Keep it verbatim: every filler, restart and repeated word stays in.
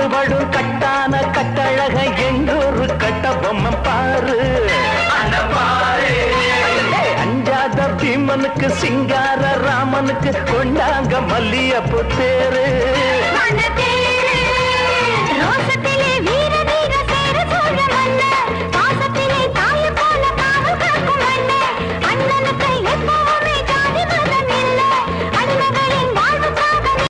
படும் கட்டான கட்டழக எங்கூரு கட்ட பொம்மை பாரு பாரு. அஞ்சாத பீமனுக்கு சிங்கார ராமனுக்கு கொண்டாங்க மல்லியப்பு தேரு.